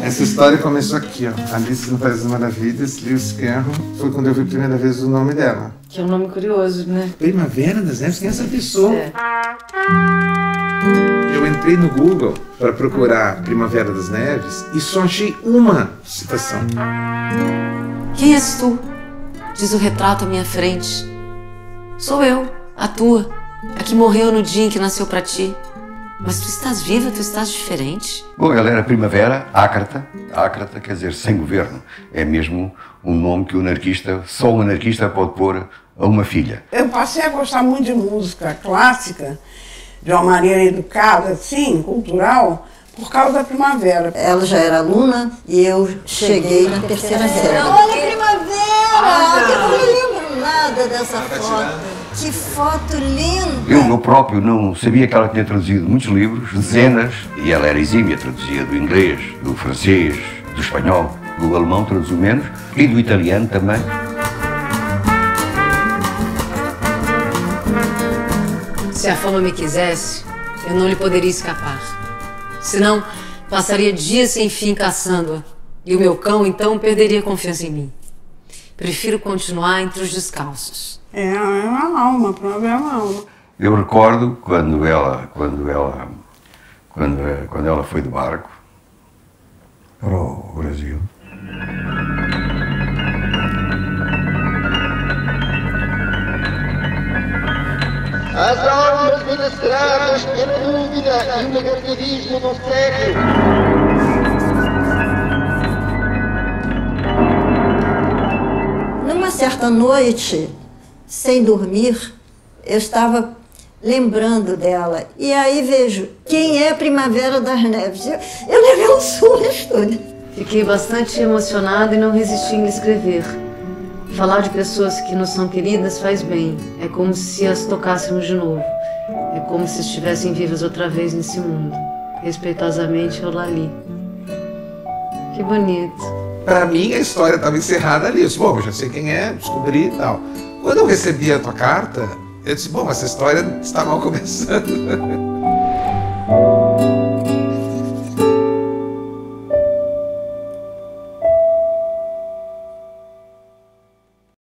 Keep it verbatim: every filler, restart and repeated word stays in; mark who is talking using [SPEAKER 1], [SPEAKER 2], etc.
[SPEAKER 1] Essa história começou aqui, ó. Alice no País das Maravilhas, Lewis Carroll. Foi quando eu vi a primeira vez o nome dela.
[SPEAKER 2] Que é um nome curioso, né?
[SPEAKER 1] Primavera das Neves, quem é essa pessoa?
[SPEAKER 2] É.
[SPEAKER 1] Eu entrei no Google para procurar Primavera das Neves e só achei uma citação.
[SPEAKER 2] Quem és tu? Diz o retrato à minha frente. Sou eu, a tua, a que morreu no dia em que nasceu pra ti. Mas tu estás viva, tu estás diferente.
[SPEAKER 3] Bom, ela era Primavera, ácrata. Ácrata quer dizer sem governo. É mesmo um nome que o anarquista, só um anarquista pode pôr a uma filha.
[SPEAKER 4] Eu passei a gostar muito de música clássica, de uma maneira educada, assim, cultural, por causa da Primavera.
[SPEAKER 5] Ela já era aluna e eu cheguei na terceira série. Olha a Primavera! Eu não me lembro nada dessa foto. Que foto linda!
[SPEAKER 3] Eu, eu próprio não sabia que ela tinha traduzido muitos livros, dezenas, e ela era exímia, traduzia do inglês, do francês, do espanhol, do alemão traduziu menos, e do italiano também.
[SPEAKER 2] Se a fama me quisesse, eu não lhe poderia escapar. Senão, passaria dias sem fim caçando-a. E o meu cão, então, perderia confiança em mim. Prefiro continuar entre os descalços.
[SPEAKER 4] É, é uma alma, a Primavera é uma alma.
[SPEAKER 3] Eu recordo quando ela, quando ela, quando, quando ela foi de barco para o Brasil.
[SPEAKER 6] As almas menestradas pela dúvida e o negativismo do século.
[SPEAKER 5] Numa certa noite, sem dormir, eu estava lembrando dela. E aí vejo, quem é Primavera das Neves? Eu, eu levei um susto.
[SPEAKER 2] Fiquei bastante emocionada e não resisti em lhe escrever. Falar de pessoas que nos são queridas faz bem. É como se as tocássemos de novo. É como se estivessem vivas outra vez nesse mundo. Respeitosamente, Eulalie. Que bonito.
[SPEAKER 1] Pra mim, a história estava encerrada ali. Eu disse, bom, eu já sei quem é, descobri e tal. Quando eu recebi a tua carta, eu disse, bom, essa história está mal começando.